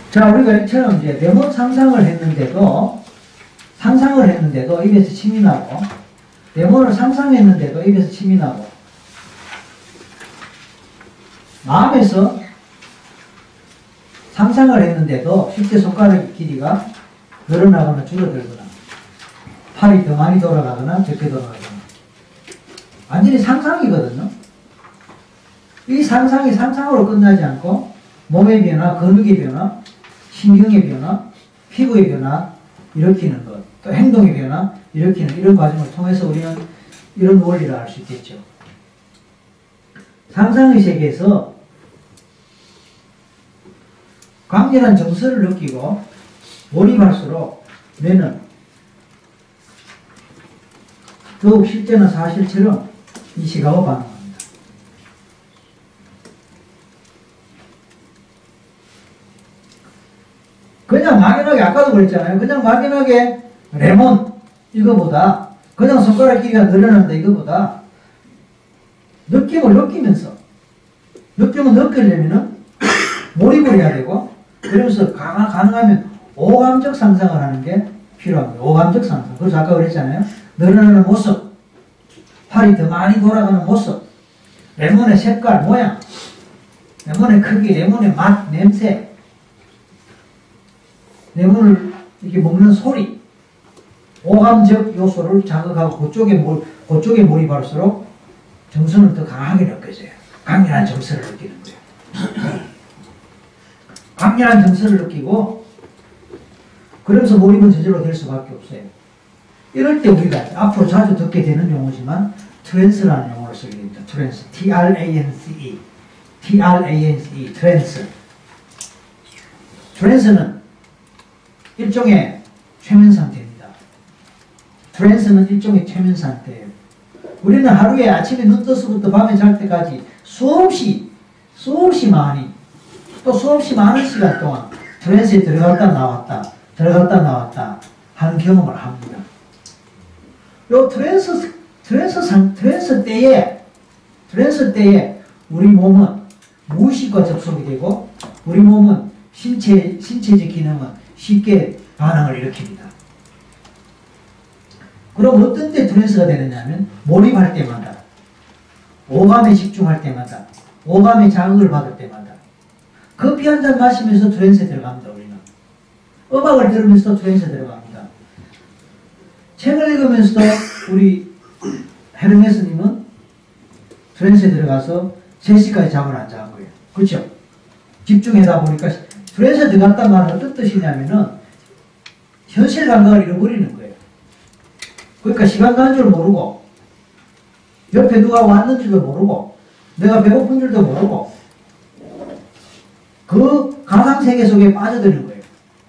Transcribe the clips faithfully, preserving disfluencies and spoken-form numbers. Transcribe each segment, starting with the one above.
자, 우리가 이처럼 이제 네모 상상을 했는데도, 상상을 했는데도 입에서 침이 나고, 네모를 상상했는데도 입에서 침이 나고, 마음에서 상상을 했는데도 십대 손가락 길이가 늘어나거나 줄어들거나, 팔이 더 많이 돌아가거나 적게 돌아가거나, 완전히 상상이거든요. 이 상상이 상상으로 끝나지 않고 몸의 변화, 근육의 변화, 신경의 변화, 피부의 변화 일으키는 것, 또 행동의 변화 일으키는 이런 과정을 통해서 우리는 이런 원리를 알 수 있겠죠. 상상의 세계에서 강렬한 정서를 느끼고 몰입할수록 뇌는 더욱 실제나 사실처럼 인식하고 반응합니다. 그냥 막연하게, 아까도 그랬잖아요. 그냥 막연하게 레몬 이거보다, 그냥 손가락 길이가 늘어난다 이거보다 느낌을 느끼면서, 느낌을 느끼려면은 몰입을 해야 되고, 그러면서 가능하면 오감적 상상을 하는 게 필요합니다. 오감적 상상. 그래서 아까 그랬잖아요. 늘어나는 모습, 팔이 더 많이 돌아가는 모습, 레몬의 색깔, 모양, 레몬의 크기, 레몬의 맛, 냄새, 레몬을 이렇게 먹는 소리, 오감적 요소를 자극하고 그쪽에, 몰, 그쪽에 몰입할수록 정서는 더 강하게 느껴져요. 강렬한 정서를 느끼는 거예요. 강렬한 정서를 느끼고, 그러면서 몰입은 저절로 될 수밖에 없어요. 이럴 때 우리가 앞으로 자주 듣게 되는 용어지만 트랜스라는 용어를 쓰게 됩니다. 트랜스, 티 알 에이 엔 씨 이, 티 알 에이 엔 씨 이, 트랜스. 트랜스는 일종의 최면 상태입니다. 트랜스는 일종의 최면 상태예요. 우리는 하루에 아침에 눈 떠서부터 밤에 잘 때까지 수없이, 수없이 많이, 또 수없이 많은 시간 동안 트랜스에 들어갔다 나왔다, 들어갔다 나왔다 하는 경험을 합니다. 요 트랜스, 트랜스 상, 트랜스 때에, 트랜스 때에 우리 몸은 무의식과 접속이 되고, 우리 몸은 신체, 신체적 기능은 쉽게 반응을 일으킵니다. 그럼 어떤 때 트랜스가 되느냐면, 몰입할 때마다, 오감에 집중할 때마다, 오감의 자극을 받을 때마다, 커피 한 잔 마시면서 트랜스에 들어갑니다, 우리는. 음악을 들으면서 트랜스에 들어갑니다. 책을 읽으면서도 우리 헤르메스님은 트랜스에 들어가서 세 시까지 잠을 안 잔 거예요. 그렇죠? 집중하다 보니까 트랜스에 들어갔단 말은 어떤 뜻이냐면은 현실 감각을 잃어버리는 거예요. 그러니까 시간 가는 줄 모르고, 옆에 누가 왔는 줄도 모르고, 내가 배고픈 줄도 모르고, 그 가상세계 속에 빠져드는 거예요.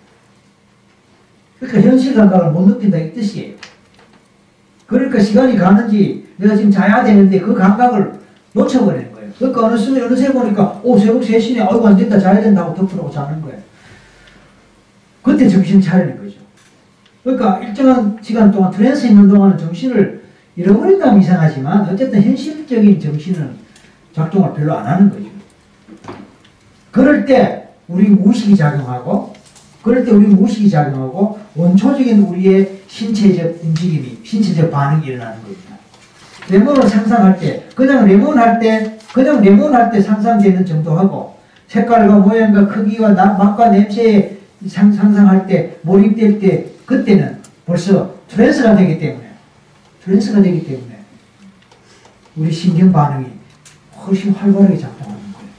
그러니까 현실 감각을 못 느낀다 이 뜻이에요. 그러니까 시간이 가는지 내가 지금 자야 되는데 그 감각을 놓쳐버리는 거예요. 그러니까 어느 순간 어느새 보니까 오 새벽 세 시네, 아이고 안 된다, 자야 된다고 덮으라고 자는 거예요. 그때 정신 차리는 거죠. 그러니까 일정한 시간 동안 트랜스에 있는 동안은 정신을 잃어버린다면 이상하지만 어쨌든 현실적인 정신은 작동을 별로 안 하는 거죠. 그럴 때 우리 무의식이 작용하고, 그럴 때 우리 무의식이 작용하고 원초적인 우리의 신체적 움직임이, 신체적 반응이 일어나는 겁니다. 레몬을 상상할 때, 그냥 레몬 할 때, 그냥 레몬 할 때 상상되는 정도하고, 색깔과 모양과 크기와 맛과 냄새에 상, 상상할 때, 몰입될 때, 그때는 벌써 트랜스가 되기 때문에, 트랜스가 되기 때문에 우리 신경 반응이 훨씬 활발하게 작동하는 거예요.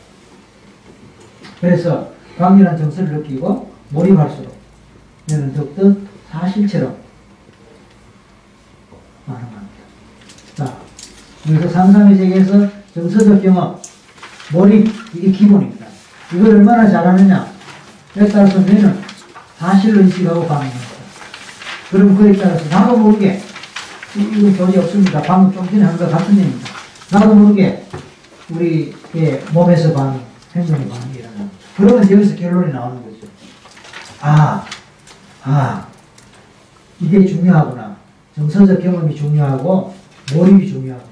그래서 강렬한 정서를 느끼고 몰입할수록 얘는 더욱더 사실처럼 반응합니다. 자, 그래서 상상의 세계에서 정서적 경험, 몰입, 이게 기본입니다. 이걸 얼마나 잘하느냐, 에 따라서 뇌는 사실로 인식하고 반응합니다. 그럼 그에 따라서 나도 모르게, 이건 교재 없습니다. 방금 좀 전에 한 것 같은 얘기입니다. 나도 모르게 우리의 몸에서 반응, 행동의 반응이 일어납니다. 그러면 여기서 결론이 나오는 거죠. 아, 아, 이게 중요하구나. 정서적 경험이 중요하고 몰입이 중요하구나.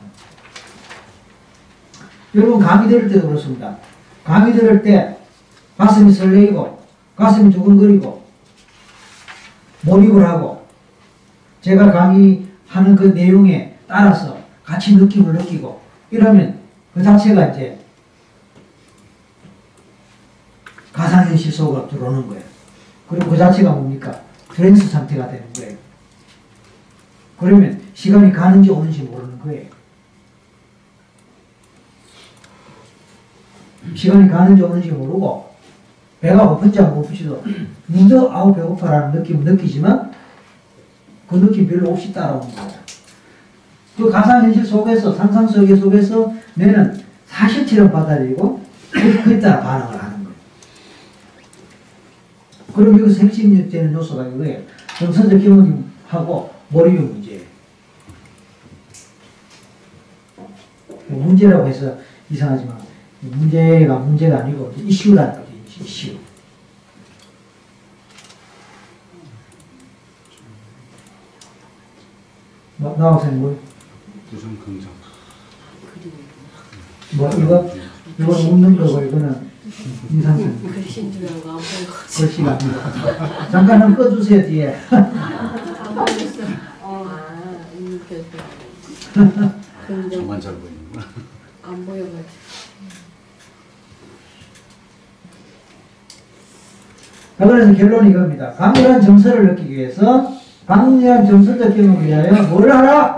여러분 강의 들을 때도 그렇습니다. 강의 들을 때 가슴이 설레이고 가슴이 두근거리고 몰입을 하고 제가 강의하는 그 내용에 따라서 같이 느낌을 느끼고 이러면 그 자체가 이제 가상현실 속으로 들어오는 거예요. 그리고 그 자체가 뭡니까? 트랜스 상태가 되는 거예요. 그러면 시간이 가는지 오는지 모르는 거예요. 시간이 가는지 오는지 모르고 배가 고픈지 안 고픈지도 먼저 아우 배고파라는 느낌을 느끼지만 그 느낌 별로 없이 따라오는 거예요. 그 가상현실 속에서 상상세계 속에서 뇌는 사실처럼 받아들이고 그에 따라 반응을 하는 거예요. 그럼 여기서 핵심되는 요소가 이거예요. 정서적 경험하고 몰입의 문제예요. 문제라고 해서 이상하지만 문제가 문제가 아니고 이슈라는 거죠. 이슈. 뭐, 나 학생님 뭐? 두성 긍정. 뭐 이거? 이거는 웃는 거고 이거는 인상성. 글씨인 줄 알고 안 보고. 글씨가 아니고. 잠깐 한번 꺼주세요 뒤에. 안 보였어. 아, 이렇게. 긍정. 저만 잘 보이는구나. 안 보여가지고. 그래서 결론이 이겁니다. 강렬한 정서를 느끼기 위해서 강렬한 정서적 경험을 위하여 뭘 하라?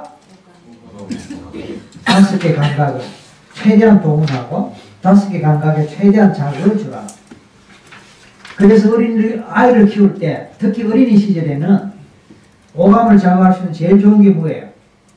다섯 개 감각을 최대한 동원하고 다섯 개 감각에 최대한 자극을 주라. 그래서 어린 아이를 키울 때 특히 어린이 시절에는 오감을 자극할 수 있는 제일 좋은 게 뭐예요?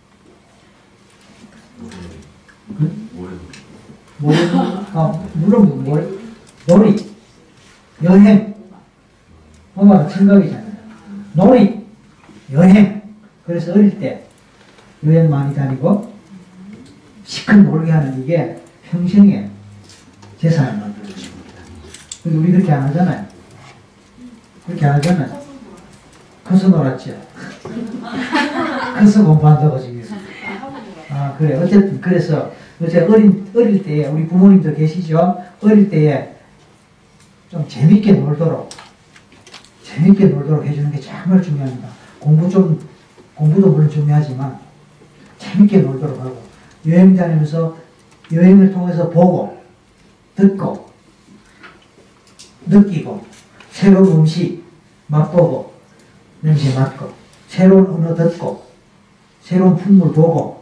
뭐, 아, 물론 뭐, 놀이, 여행, 엄마가 생각이잖아요. 놀이, 여행. 그래서 어릴 때 여행 많이 다니고 시큰 놀게 하는 이게 평생의 재산을 만들어줍니다. 근데 우리 그렇게 안 하잖아요. 그렇게 안 하잖아요. 커서 놀았죠. 커서 공부한다고 지금. 아, 그래. 어쨌든, 그래서, 어째 어린, 어릴 때에, 우리 부모님도 계시죠? 어릴 때에 좀 재밌게 놀도록, 재밌게 놀도록 해주는 게 정말 중요합니다. 공부 좀, 공부도 물론 중요하지만, 재밌게 놀도록 하고, 여행 다니면서 여행을 통해서 보고, 듣고, 느끼고, 새로운 음식 맛보고, 냄새 맡고, 새로운 언어 듣고, 새로운 풍물 보고,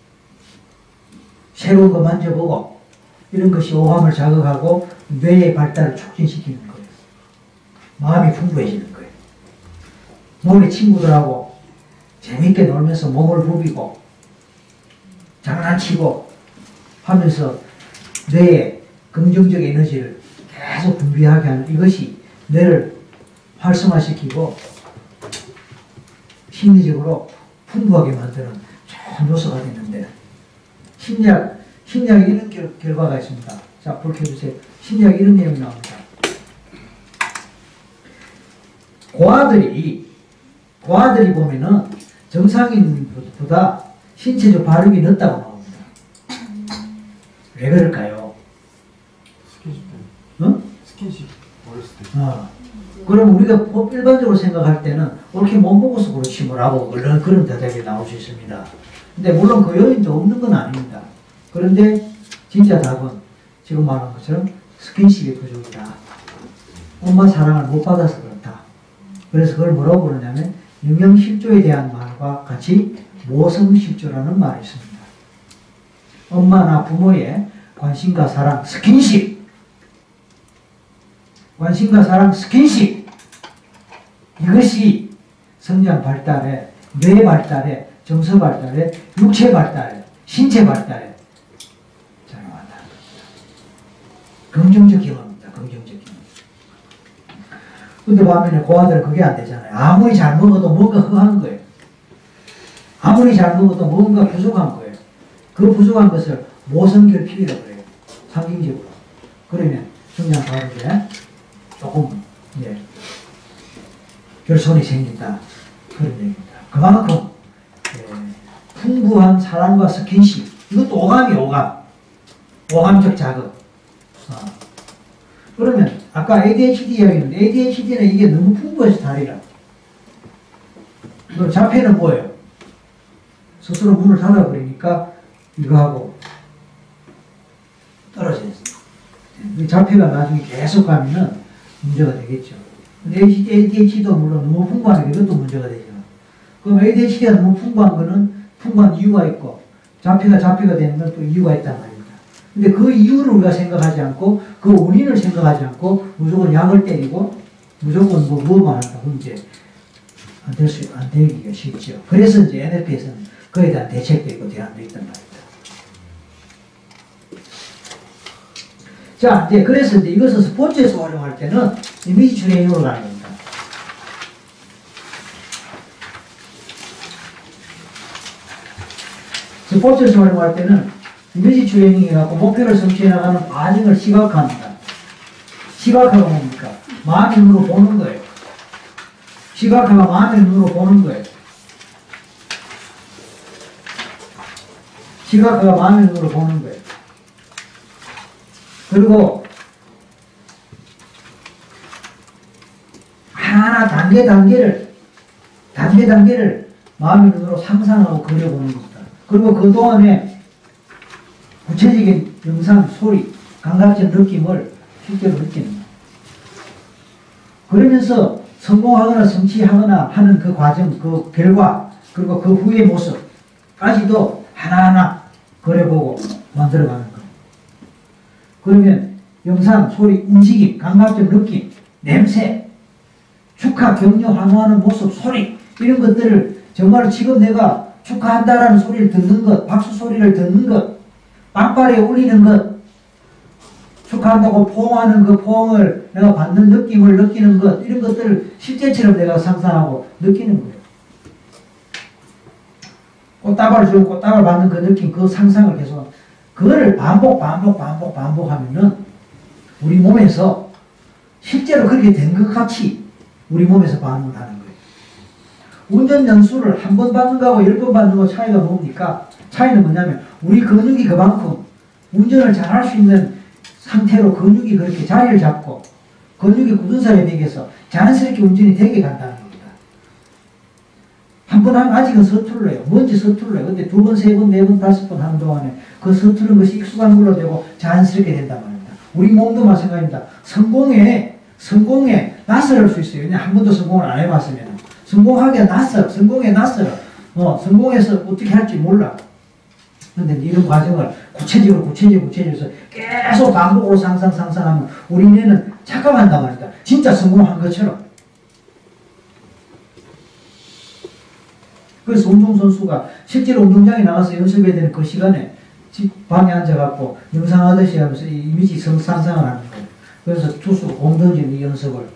새로운 거 만져보고, 이런 것이 오감을 자극하고 뇌의 발달을 촉진시키는 거예요. 마음이 풍부해지는 거예요. 몸의 친구들하고 재밌게 놀면서 몸을 부비고 장난치고 하면서 뇌에 긍정적 에너지를 계속 분비하게 하는 이것이 뇌를 활성화시키고 심리적으로 풍부하게 만드는 좋은 요소가 되는데 심리학, 심리학에 이런 결, 결과가 있습니다. 자, 불 켜주세요. 심리학에 이런 내용이 나옵니다. 고아들이, 고아들이 보면은 정상인보다 신체적 발육이 늦다고 나옵니다. 왜 그럴까요? 스킨십 때. 응? 스킨십 어렸을 때. 어. 그럼 우리가 일반적으로 생각할 때는 옳게 못 먹어서 그렇지 뭐라고 그런, 그런 대답이 나올 수 있습니다. 근데 물론 그 요인도 없는 건 아닙니다. 그런데 진짜 답은 지금 말한 것처럼 스킨십이 부족이다. 엄마 사랑을 못 받아서 그렇다. 그래서 그걸 뭐라고 부르냐면 영양실조에 대한 말과 같이 모성실조라는 말이 있습니다. 엄마나 부모의 관심과 사랑, 스킨십. 관심과 사랑, 스킨십. 이것이 성장 발달에, 뇌 발달에, 정서 발달에, 육체 발달에, 신체 발달에 작용한다. 긍정적 경험입니다. 긍정적 경험. 근데 반면에 고아들은 그게 안 되잖아요. 아무리 잘 먹어도 뭔가 허한 거예요. 아무리 잘 먹어도 뭔가 부족한 거예요. 그 부족한 것을 모성결핍이라고 그래요. 상징적으로. 그러면 성장 발육에 조금 예, 결손이 생긴다. 그런 얘기입니다. 그만큼 예, 풍부한 사랑과 스킨십. 이것도 오감이 오감. 오감적 자극. 어. 그러면 아까 에이디에이치디 이야기했는데 에이디에이치디는 이게 너무 풍부해서 다리라. 자폐는 뭐예요? 스스로 문을 닫아버리니까 이거하고 떨어져 있어요. 자폐가 나중에 계속 가면은 문제가 되겠죠. 근데 에이디에이치디도 물론 너무 풍부하니까 이것도 문제가 되죠. 그럼 에이디에이치디가 너무 풍부한 거는 풍부한 이유가 있고 자폐가 자폐가 되는 건 또 이유가 있단 말입니다. 근데 그 이유를 우리가 생각하지 않고 그 원인을 생각하지 않고 무조건 약을 때리고 무조건 뭐 뭐만 한다. 그럼 이제 안 될 수, 안 되기가 쉽죠. 그래서 이제 엔엘피에서는 그에 대한 대책도 있고 대안도 있단 말입니다. 자, 이제 그래서 이제 이것을 스포츠에서 활용할 때는 이미지 트레이닝으로 가는 겁니다. 스포츠에서 활용할 때는 이미지 트레이닝이 갖고 목표를 성취해 나가는 과정을 시각화합니다. 시각화가 뭡니까? 마음의 눈으로 보는 거예요. 시각화가 마음의 눈으로 보는 거예요. 시각화가 마음의 눈으로 보는 거예요. 그리고 하나 단계 단계를 단계 단계를 마음의 눈으로 상상하고 그려보는 겁니다. 그리고 그동안에 구체적인 영상, 소리, 감각적 느낌을 실제로 느끼는 거예요. 그러면서 성공하거나 성취하거나 하는 그 과정, 그 결과, 그리고 그 후의 모습까지도 하나하나 그려보고 만들어가는 거예요. 그러면 영상, 소리, 움직임, 감각적 느낌, 냄새, 축하, 격려, 환호하는 모습, 소리 이런 것들을 정말 지금 내가 축하한다라는 소리를 듣는 것, 박수 소리를 듣는 것, 빵빠레 울리는 것, 축하한다고 포옹하는 그 포옹을 내가 받는 느낌을 느끼는 것, 이런 것들을 실제처럼 내가 상상하고 느끼는 거예요. 꽃다발을 주고 꽃다발 받는 그 느낌, 그 상상을 계속, 그거를 반복, 반복, 반복, 반복하면은 우리 몸에서 실제로 그렇게 된 것 같이 우리 몸에서 반응을 하는 거예요. 운전 연수를 한 번 받는 거하고 열 번 받는 거 차이가 뭡니까? 차이는 뭐냐면 우리 근육이 그만큼 운전을 잘할 수 있는 상태로 근육이 그렇게 자리를 잡고 근육이 굳은 살에 비해서 자연스럽게 운전이 되게 간다는 겁니다. 한 번 하면 아직은 서툴러요. 뭔지 서툴러요. 근데 두 번, 세 번, 네 번, 다섯 번 하는 동안에 그 서투른 것이 익숙한 걸로 되고 자연스럽게 된단 말입니다. 우리 몸도 마찬가지입니다. 성공에, 성공에 낯설 수 있어요. 왜냐하면 한 번도 성공을 안 해봤으면. 성공하기가 낯설어. 성공에 낯설어. 어, 성공해서 어떻게 할지 몰라. 근데 이런 과정을 구체적으로 구체적으로 구체적으로 계속 반복으로 상상 상상하면 우리 뇌는 착각한단 말이다. 진짜 성공한 것처럼. 그래서 운동선수가 실제로 운동장에 나가서 연습해야 되는 그 시간에 집 방에 앉아갖고 영상하듯이 하면서 이 이미지 상상을 하는 거예요. 그래서 투수 공 던지는 이 연습을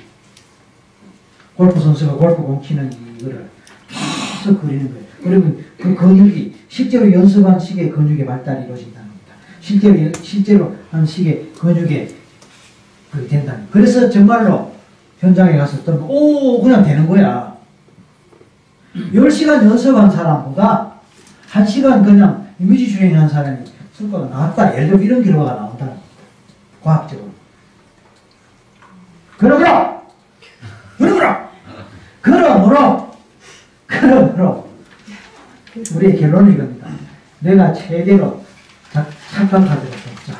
골프 선수가 골프 공 치는 이거를 계속 그리는 거예요. 그러면 그 근육이 실제로 연습한 식의 근육의 발달이 이루어진다는 겁니다. 실제로, 실제로 한 식의 근육에 그렇게 된다는 거예요. 그래서 정말로 현장에 가서 또, 오, 그냥 되는 거야. 열 시간 연습한 사람보다 한 시간 그냥 이미지 주행한 사람이 성과가 나왔다. 예를 들어 이런 결과가 나온다는 겁니다. 과학적으로. 그러므로! 그러므로! 그러므로! 그러므로! 우리의 결론은 이겁니다. 내가 최대로 착각하도록 했자.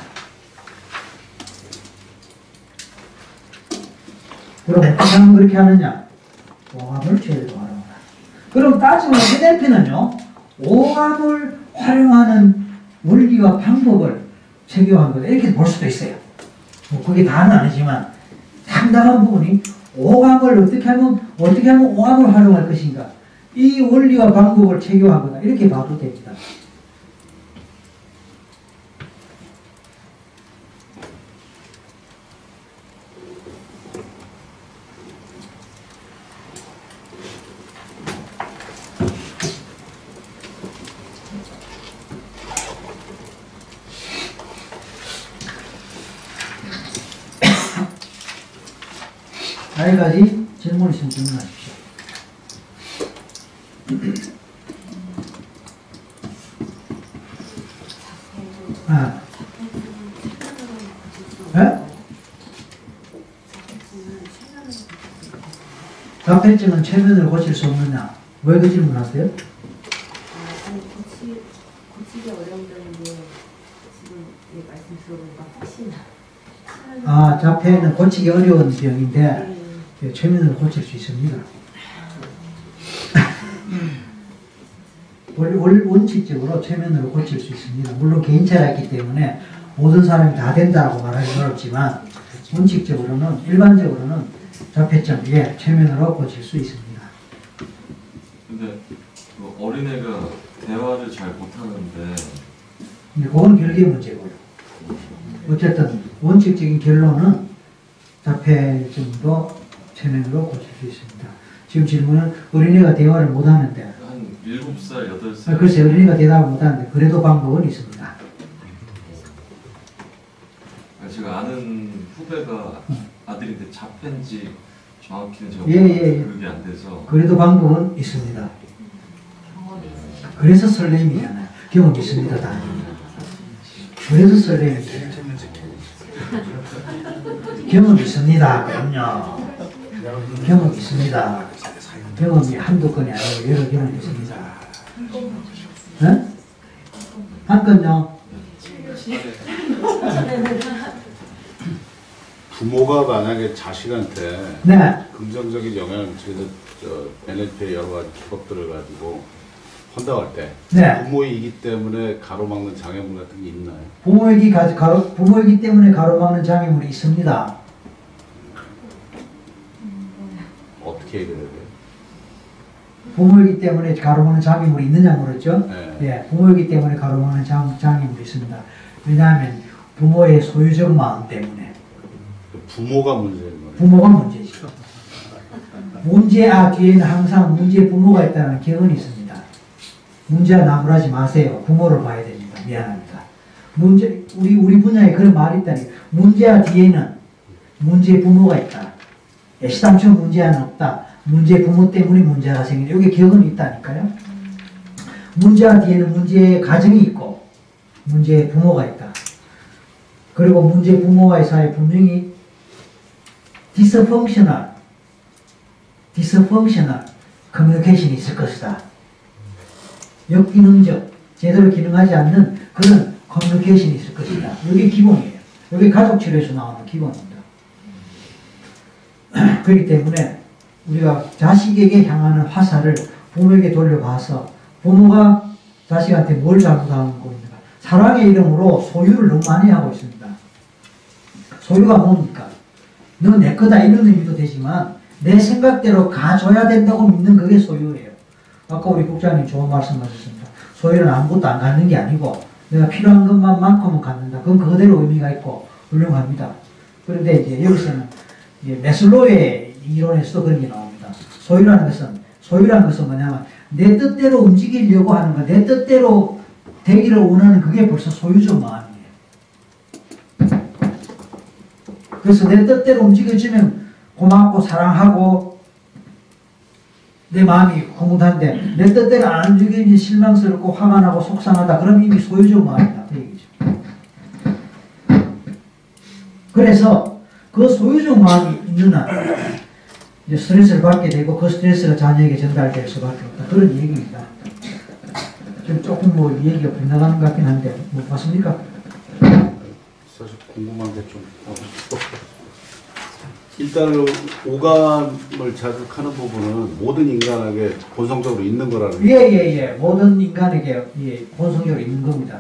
그럼 어떻게 하면 그렇게 하느냐? 오감을 최대로 활용하라. 그럼 따지면 엔엘피는요, 오감을 활용하는 원리와 방법을 적용한 거다. 이렇게 볼 수도 있어요. 뭐 그게 다는 아니지만 상당한 부분이 오감을 어떻게 하면, 어떻게 하면 오감을 활용할 것인가. 이 원리와 방법을 적용한 거다. 이렇게 봐도 됩니다. 여기까지 질문 있으면 질문하십시오. 아. 네? 자폐증은 최면으로 고칠 수 없느냐? 왜 그 질문하세요? 아, 아니 고치 고치기 어려운다는 게 지금 이 말씀 들어보니까 혹시나. 아, 자폐는 고치기 어려운 병인데 네. 예, 최면으로 고칠 수 있습니다. 원, 원, 원칙적으로 최면으로 고칠 수 있습니다. 물론 개인차가 있기 때문에 모든 사람이 다 된다고 말하기 어렵지만 원칙적으로는 일반적으로는 자폐증 예, 최면으로 고칠 수 있습니다. 근데 그 어린애가 대화를 잘 못하는데 근데 그건 별개의 문제고요. 어쨌든 원칙적인 결론은 자폐증도 최면으로 고칠 수 있습니다. 지금 질문은 어린애가 대화를 못하는데 한 일곱 살, 여덟 살 아, 글쎄 어린애가 대답을 못하는데 그래도 방법은 있습니다. 제가 아는 후배가 아들인데 자폐인지 정확히는 제가 예, 예, 예. 그게 안 돼서 그래도 방법은 있습니다. 그래서 설렘이잖아요. 경험 있습니다. 다. 그래서 설렘이에요. 경험 있습니다. 그럼요. 경험 있습니다. 경험이 한두 건이 아니고 여러 경험이 있습니다. 네? 한 건요. 부모가 만약에 자식한테 네. 긍정적인 영향을 주는 저 엔엘피의 여러 가지 기법들을 가지고 한다고 할 때 네. 부모이기 때문에 가로막는 장애물 같은 게 있나요? 부모이기, 가, 가로, 부모이기 때문에 가로막는 장애물이 있습니다. 어떻게 해결해야 돼요? 부모이기 때문에 가로막는 장애물이 있느냐 물었죠? 네. 예, 부모이기 때문에 가로막는 장, 장애물이 있습니다. 왜냐하면 부모의 소유적 마음 때문에. 부모가 문제인 거예요. 부모가 문제죠. 문제아 뒤에는 항상 문제 부모가 있다는 경험이 있습니다. 문제아 나무라지 마세요. 부모를 봐야 됩니다. 미안합니다. 문제, 우리, 우리 분야에 그런 말이 있다니. 문제아 뒤에는 문제 부모가 있다. 애시당초 문제아는 없다. 문제 부모 때문에 문제가 생긴다. 여기 경험이 있다니까요. 문제아 뒤에는 문제의 가정이 있고, 문제의 부모가 있다. 그리고 문제 부모와의 사이에 분명히 dysfunctional, dysfunctional 커뮤니케이션이 있을 것이다. 역기능적, 제대로 기능하지 않는 그런 커뮤니케이션이 있을 것이다. 이게 기본이에요. 이게 가족치료에서 나오는 기본입니다. 그렇기 때문에 우리가 자식에게 향하는 화살을 부모에게 돌려봐서 부모가 자식한테 뭘 잘못하는 겁니까? 사랑의 이름으로 소유를 너무 많이 하고 있습니다. 소유가 뭡니까? 너 내 거다 이런 의미도 되지만 내 생각대로 가줘야 된다고 믿는 그게 소유예요. 아까 우리 국장님 좋은 말씀 하셨습니다. 소유는 아무것도 안 갖는 게 아니고 내가 필요한 것만 만큼은 갖는다. 그건 그대로 의미가 있고 훌륭합니다. 그런데 이제 여기서는 이제 메슬로의 이론에서도 그런 게 나옵니다. 소유라는 것은 소유라는 것은 뭐냐면 내 뜻대로 움직이려고 하는 거, 내 뜻대로 되기를 원하는 그게 벌써 소유적 마음이에요. 그래서 내 뜻대로 움직여주면 고맙고 사랑하고 내 마음이 흐뭇한데 내 뜻대로 안 움직이니 실망스럽고 화가 나고 속상하다. 그럼 이미 소유적 마음이다. 그 얘기죠. 그래서 그 소유적 마음이 있는 한 이제 스트레스를 받게 되고 그 스트레스가 자녀에게 전달될 수밖에 없다. 그런 얘기입니다. 지금 조금 뭐 얘기가 빗나가는 것 같긴 한데 못 봤습니까? 사실 궁금한 게 좀 일단은 오감을 자극하는 부분은 모든 인간에게 본성적으로 있는 거라는 거죠. 예예예 예, 예. 모든 인간에게 예, 본성적으로 있는 겁니다.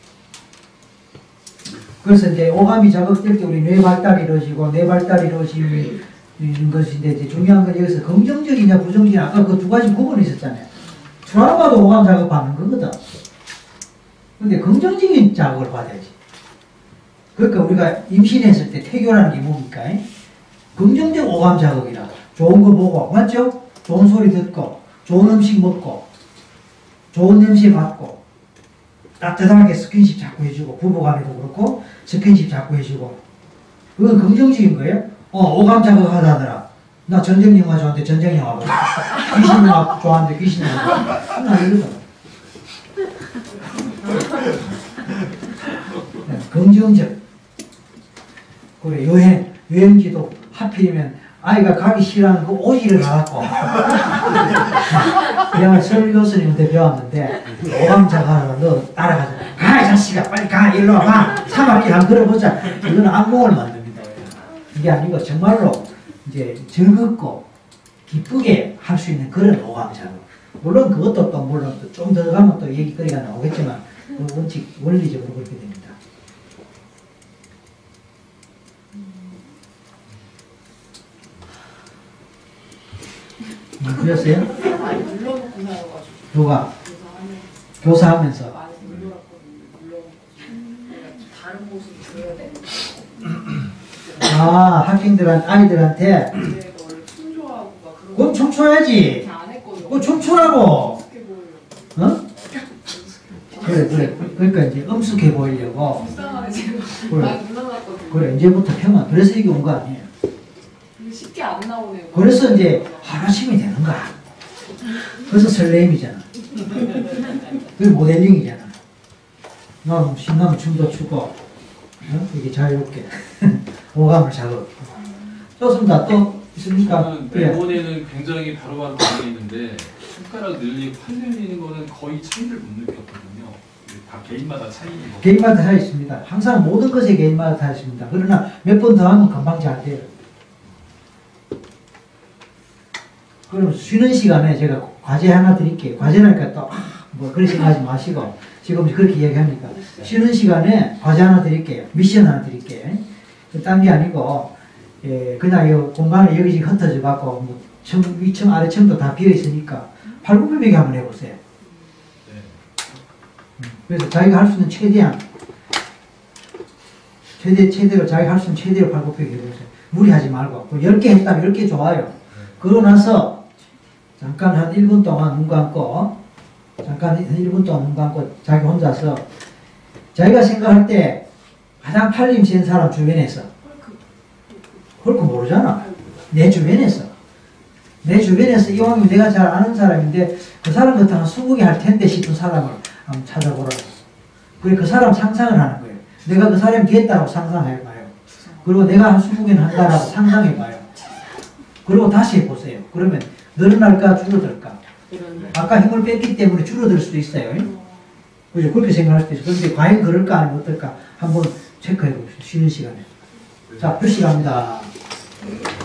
그래서 이제 오감이 자극될 때 우리 뇌 발달이 이루어지고 뇌 발달이 이루어지는 것인데 이제 중요한 건 여기서 긍정적이냐 부정적이냐 아까 그 두 가지 구분이 있었잖아요. 트라우마도 오감 자극받는 거거든. 근데 긍정적인 자극을 받아야지. 그러니까 우리가 임신했을 때 태교라는 게 뭡니까? 긍정적 오감 자극이라. 좋은 거 보고, 맞죠? 좋은 소리 듣고, 좋은 음식 먹고, 좋은 냄새 맡고, 따뜻하게 스킨십 자꾸 해주고, 부부간에도 그렇고, 스킨십 자꾸 해주고. 그건 긍정적인 거예요? 어, 오감 자극하다더라. 나 전쟁 영화 좋아하는데 전쟁 영화 보자. 귀신 영화 좋아하는데 귀신 영화 보자. 그건 아니거든. 네, 긍정적. 그래, 여행, 여행지도 하필이면 아이가 가기 싫어하는 그 오지를 가갖고 내가 설 교수님한테 배웠는데 오감자가 너 따라가자. 가 이 자식아 빨리 가 일로 와봐. 사막길 한번 걸어보자. 이거는 악몽을 만듭니다. 이게 아니고 정말로 이제 즐겁고 기쁘게 할 수 있는 그런 오감자로. 물론 그것도 또 물론 좀 더 가면 또 얘기거리가 나오겠지만 그 원칙 원리적으로 그렇게 됩니다. 그랬어요? 많이 눌러놓고 살아가지고 누가? 교사하면서 교사하면서. 많이 눌러놨거든요. 눌러놓고 내가 좀 다른 모습을 보여야 되는데 아, 학생들한테, 아이들한테. 내가 원래 춤 좋아하고 막 그런 그럼 춤춰야지. 거 안 했거든요. 그거 춤추라고. 어떻게 보여요? 어? 그래, 그래. 그러니까 이제 엄숙해 보이려고. 불쌍하네 제가 그래. 많이 눌러놨거든요. 그래, 이제부터 평화. 그래서 이게 온 거 아니에요. 근데 쉽게 안 나오네요. 그래서 이제 하루아침이 되는 거야. 그래서 설레임이잖아. 그게 모델링이잖아. 나 신나면 춤도 추고, 어? 이게 자유롭게. 오감을 자극. 좋습니다. 또 있습니까? 저는 예. 메모내는 굉장히 바로바로 반응했는데 손가락 늘리고 팔 늘리는 거는 거의 차이를 못 느꼈거든요. 이게 다 개인마다 차이인 거. 개인마다 다 있습니다. 항상 모든 것에 개인마다 다 있습니다. 그러나 몇 번 더 하면 금방 잘 돼요. 그럼 쉬는 시간에 제가 과제 하나 드릴게요. 과제라니까 또, 아, 뭐, 그렇게 생각하지 마시고, 지금 그렇게 이야기하니까. 쉬는 시간에 과제 하나 드릴게요. 미션 하나 드릴게요. 딴 게 아니고, 예, 그냥 이 공간을 여기저기 흩어져 갖고, 뭐, 층, 위층, 아래층도 다 비어 있으니까, 팔굽혀펴기 한번 해보세요. 네. 그래서 자기가 할 수 있는 최대한, 최대, 최대로, 자기가 할 수 있는 최대로 팔굽혀펴기 해보세요. 무리하지 말고. 열 개 했다면 열 개 좋아요. 그러고 나서, 잠깐 한 일 분 동안 눈 감고, 잠깐 한 일 분 동안 눈 감고, 자기 혼자서, 자기가 생각할 때 가장 팔림 센 사람 주변에서, 헐크 모르잖아. 내 주변에서. 내 주변에서 이왕이면 내가 잘 아는 사람인데, 그 사람 같은 한 스무 개 할 텐데 싶은 사람을 한번 찾아보라고. 그래, 그 사람 상상을 하는 거예요. 내가 그 사람이 됐다고 상상해봐요. 그리고 내가 한 스무 개는 한다라고 상상해봐요. 그리고 다시 해보세요. 그러면 늘어날까 줄어들까? 아까 힘을 뺐기 때문에 줄어들 수도 있어요. 그죠? 그렇게 생각할 수도 있어요. 그런데 과연 그럴까 아니면 어떨까? 한번 체크해 봅시다. 쉬는 시간에. 자, 표시 갑니다.